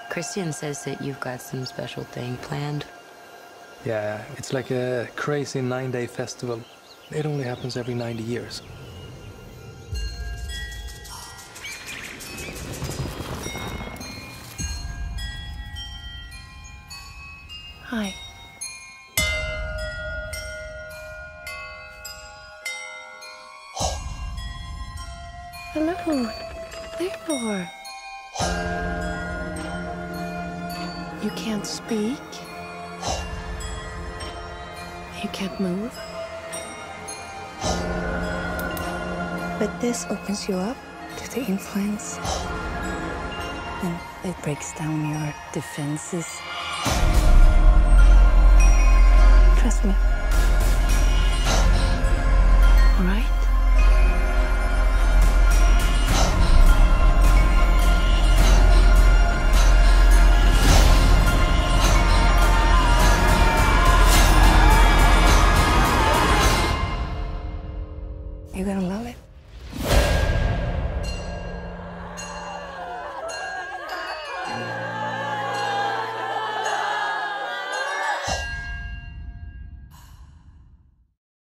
Christian says that you've got some special thing planned. Yeah, it's like a crazy 9-day festival. It only happens every 90 years. Hi. Hello. There you are. You can't speak. You can't move. But this opens you up to the influence. And it breaks down your defenses. Trust me. All right? You're gonna love it.